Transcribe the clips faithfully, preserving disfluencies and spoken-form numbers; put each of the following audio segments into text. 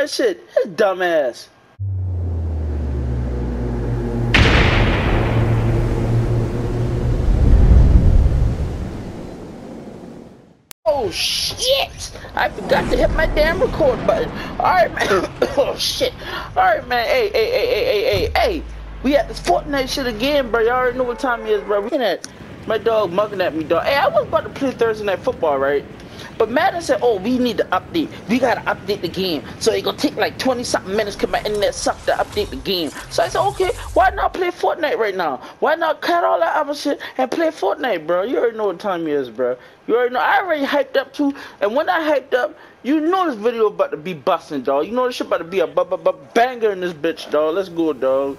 that shit. His dumb ass. Oh shit! I forgot to hit my damn record button. Alright, man. Oh shit. Alright, man. Hey, hey, hey, hey, hey, hey, hey. We at this Fortnite shit again, bro. Y'all already know what time it is, bro. We at my dog mugging at me, dog. Hey, I was about to play Thursday Night Football, right? But Madden said, oh, we need to update. We gotta update the game. So it gonna take like twenty something minutes because my internet sucked to update the game. So I said, okay, why not play Fortnite right now? Why not cut all that other shit and play Fortnite, bro? You already know what time it is, bro. You already know. I already hyped up too. And when I hyped up, you know this video about to be busting, dog. You know this shit about to be a bu bu bu banger in this bitch, dog. Let's go, dog.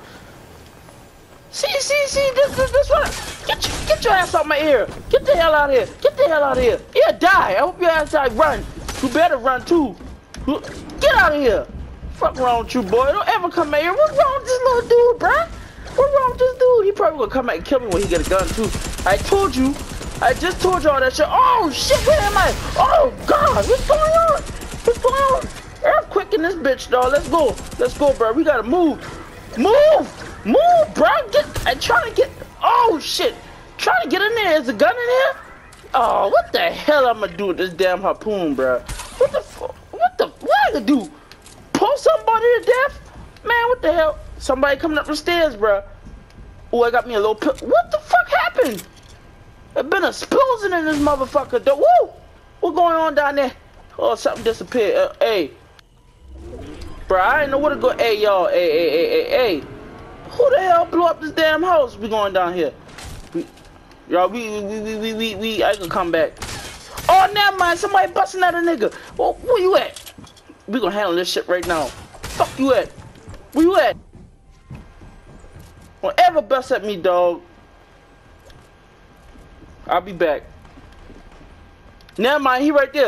See, see, see, this, this, this one. Get, your, get your ass out my ear. Get the hell out of here. Get the hell out of here. Yeah, die. I hope your ass die. Run. You better run, too. Get out of here. Fuck wrong with you, boy. Don't ever come out here. What's wrong with this little dude, bruh? What's wrong with this dude? He probably gonna come out and kill me when he get a gun, too. I told you. I just told you all that shit. Oh, shit, where am I? Oh, God. What's going on? What's going on? Earthquake in this bitch, dog. Let's go. Let's go, bro. We gotta move. Move. Move, bro! Get! I'm trying to get. Oh shit! Trying to get in there. Is a gun in there? Oh, what the hell I'm gonna do with this damn harpoon, bro? What the? What the? What I gonna do? Pull somebody to death? Man, what the hell? Somebody coming up the stairs, bro. Oh, I got me a little pill. What the fuck happened? There's been a explosion in this motherfucker. Though. Woo! What's going on down there? Oh, something disappeared. Uh, hey, bro, I didn't know where to go. Hey, y'all. Hey, hey, hey, hey, hey. Who the hell blew up this damn house? We going down here. Y'all, we, we, we, we, we, we, I can come back. Oh, never mind. Somebody busting at a nigga. Oh, where you at? We gonna handle this shit right now. Fuck you at? Where you at? Don't ever bust at me, dog. I'll be back. Never mind. He right there.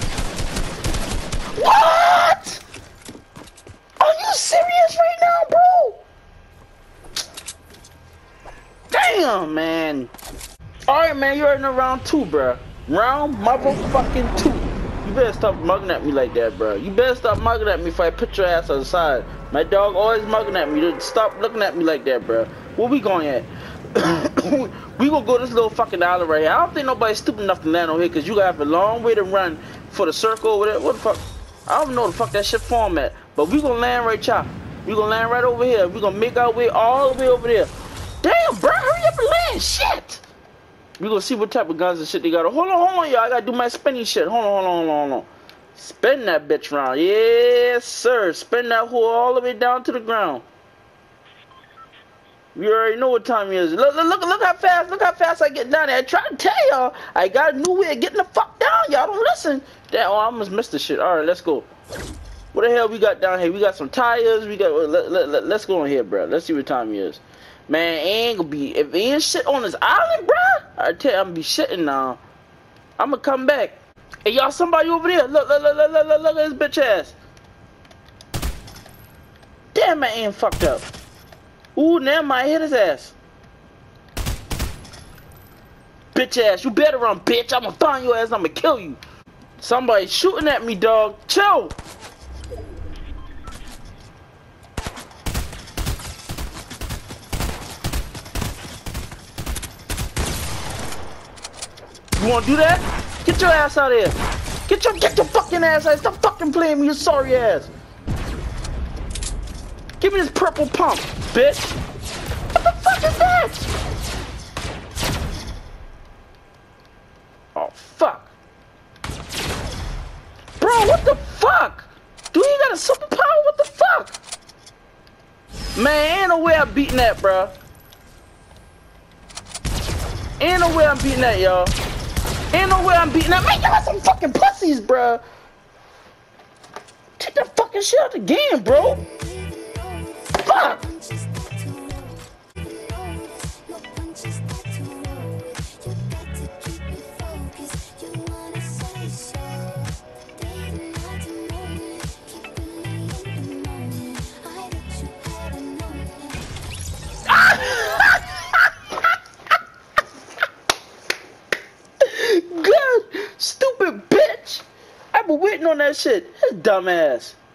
What? Are you serious right now, bro? Damn, man. Alright, man, you're in the round two, bro. Round motherfucking two. You better stop mugging at me like that, bro. You better stop mugging at me if I put your ass on the side. My dog always mugging at me. Stop looking at me like that, bro. Where we going at? We gonna go this little fucking island right here. I don't think nobody's stupid enough to land on here because you gotta have a long way to run for the circle. What the fuck? I don't know the fuck that shit form at. But we gonna land right here. We gonna land right over here. We gonna make our way all the way over there. Damn, bro, hurry up and land, shit! We gonna see what type of guns and shit they got. Hold on, hold on, y'all. I gotta do my spinning shit. Hold on, hold on, hold on, hold on. Spin that bitch round. Yes, sir. Spin that hole all the way down to the ground. You already know what time it is. Look, look, look, look how fast, look how fast I get down there. I try to tell y'all, I got a new way of getting the fuck down. Y'all don't listen. Damn, oh, I almost missed the shit. All right, let's go. What the hell we got down here? We got some tires. We got. Let, let, let, let's go in here, bro. Let's see what time it is. Man, ain't gonna be, if he ain't shit on this island, bruh, I tell you, I'm gonna be shitting now. I'm gonna come back. Hey, y'all, somebody over there. Look, look, look, look, look, look, look at this bitch ass. Damn, my aim fucked up. Ooh, now I hit his ass. Bitch ass, you better run, bitch. I'm gonna find your ass, I'm gonna kill you. Somebody shooting at me, dog. Chill. You wanna do that? Get your ass out of here. Get your get your fucking ass out of here. Stop fucking playing me, you sorry ass. Give me this purple pump, bitch. What the fuck is that? Oh fuck. Bro, what the fuck? Do he got a superpower? What the fuck? Man, ain't no way I'm beating that, bro. Ain't no way I'm beating that, y'all. Ain't no way I'm beating that. Man, y'all some fucking pussies, bro. Take that fucking shit out the game, bro. Fuck. Stupid bitch! I've been waiting on that shit. His dumb ass.